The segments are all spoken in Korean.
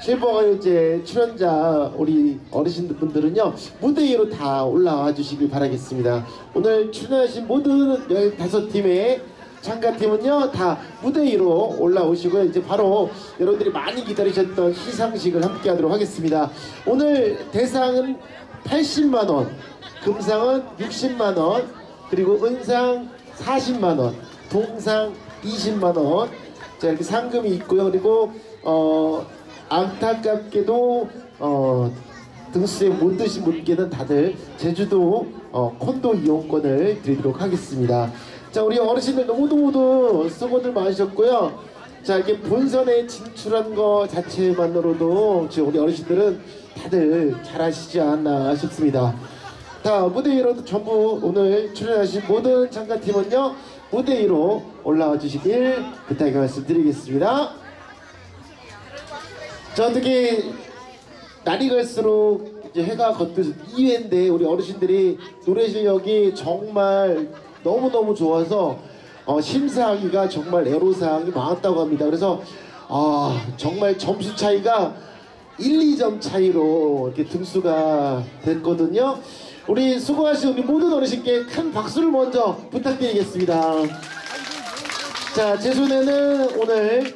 실버가요제 출연자 우리 어르신분들은요 무대 위로 다 올라와 주시길 바라겠습니다. 오늘 출연하신 모든 15팀의 참가팀은요 다 무대 위로 올라오시고요. 이제 바로 여러분들이 많이 기다리셨던 시상식을 함께 하도록 하겠습니다. 오늘 대상은 80만원, 금상은 60만원, 그리고 은상 40만원, 동상 20만원, 자 이렇게 상금이 있고요. 그리고 안타깝게도 등수에 못 드신 분께는 다들 제주도 콘도 이용권을 드리도록 하겠습니다. 자 우리 어르신들 모두 수고들 많으셨고요. 자 이렇게 본선에 진출한 거 자체만으로도 지금 우리 어르신들은 다들 잘하시지 않나 싶습니다. 자 무대 위로 전부 오늘 출연하신 모든 참가팀은요 무대 위로 올라와 주시길 부탁의 말씀드리겠습니다. 자 어떻게 날이 갈수록 이제 해가 겉도서 2회인데 우리 어르신들이 노래 실력이 정말 너무너무 좋아서 심사하기가 정말 애로사항이 많았다고 합니다. 그래서 정말 점수 차이가 1, 2점 차이로 이렇게 등수가 됐거든요. 우리 수고하신 우리 모든 어르신께 큰 박수를 먼저 부탁드리겠습니다. 자, 제 손에는 오늘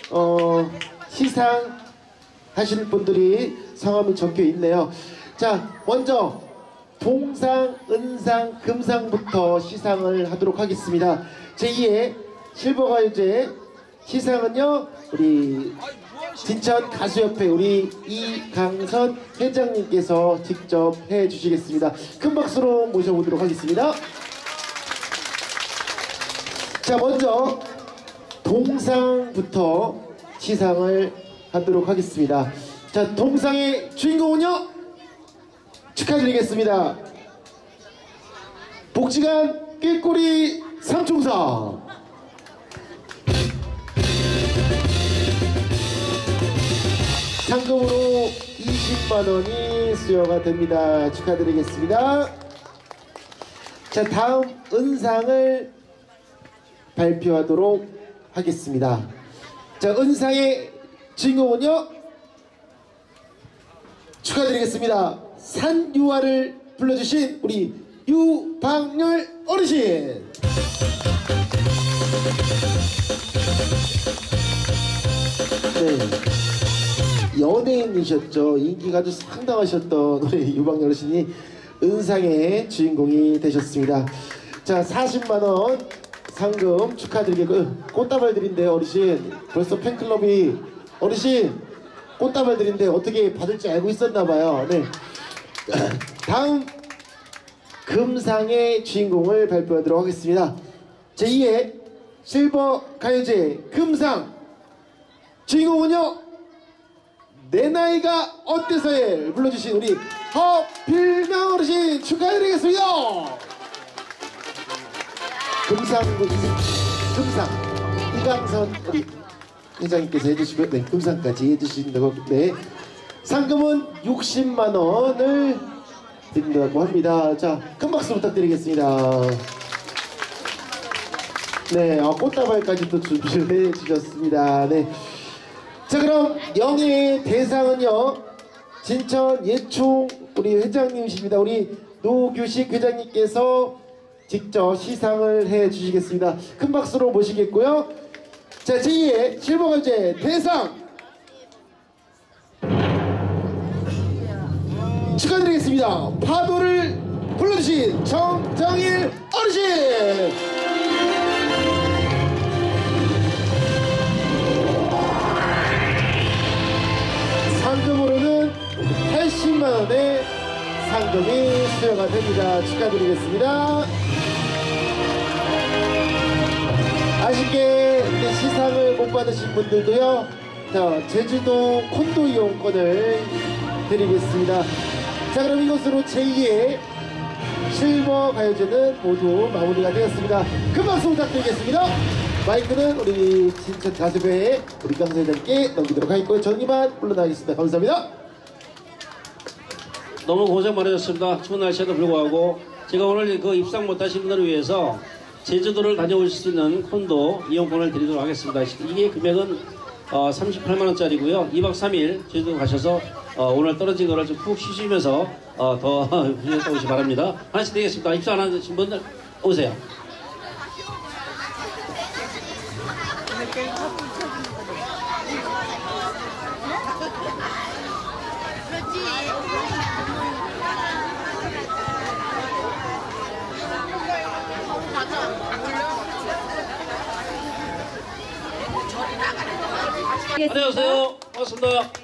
시상 하시는 분들이 성함이 적혀 있네요. 자, 먼저 동상, 은상, 금상부터 시상을 하도록 하겠습니다. 제2회 실버가요제 시상은요 우리 진천 가수협회 우리 이강선 회장님께서 직접 해주시겠습니다. 큰 박수로 모셔보도록 하겠습니다. 자 먼저 동상부터 시상을 하도록 하겠습니다. 자 동상의 주인공은요 축하드리겠습니다. 복지관 낄꼬리 삼총사 상금으로 20만원이 수여가 됩니다. 축하드리겠습니다. 자 다음 은상을 발표하도록 하겠습니다. 자 은상의 주인공은요 축하드리겠습니다. 산유화를 불러주신 우리 유방열 어르신. 네, 연예인이셨죠. 인기가 아주 상당하셨던 우리 유방열 어르신이 은상의 주인공이 되셨습니다. 자 40만원 상금 축하드리겠고 꽃다발 드린대요. 어르신 벌써 팬클럽이 어르신 꽃다발 드린데 어떻게 받을지 알고 있었나봐요. 네. 다음 금상의 주인공을 발표하도록 하겠습니다. 제2회 실버가요제 금상 주인공은요 내 나이가 어때서에 불러주신 우리 허필명 어르신 축하드리겠습니다. 금상 이강선 우리 회장님께서 해주시고 네, 금상까지 해주신다고. 네, 상금은 60만원을 드린다고 합니다. 자, 큰 박수 부탁드리겠습니다. 네, 꽃다발까지 또 준비를 해주셨습니다. 네, 자 그럼 영예의 대상은요 진천 예총 우리 회장님이십니다. 우리 노규식 회장님께서 직접 시상을 해주시겠습니다. 큰 박수로 모시겠고요. 자 제2회 실버가요제 대상 축하드리겠습니다. 파도를 불러주신 정정일 어르신. 상금으로는 80만원의 상금이 수여가 됩니다. 축하드리겠습니다. 아쉽게 시상을 못 받으신 분들도요 자 제주도 콘도 이용권을 드리겠습니다. 자 그럼 이것으로 제2회 실버가요제는 모두 마무리가 되었습니다. 큰 박수 부탁드리겠습니다. 마이크는 우리 진천 가수배의 우리 강사 회장님께 넘기도록 하겠고요. 저는 이만 물러나겠습니다. 감사합니다. 너무 고생 많으셨습니다. 추운 날씨에도 불구하고 제가 오늘 그 입상 못하신 분들을 위해서 제주도를 다녀오실 수 있는 콘도 이용권을 드리도록 하겠습니다. 이게 금액은 38만 원짜리고요. 2박 3일 제주도 가셔서 오늘 떨어진 거를 좀 푹 쉬시면서 더 휴식했다 오시기 바랍니다. 하나씩 드리겠습니다. 입수 안 하신 분들 오세요. 안녕하세요. 반갑습니다.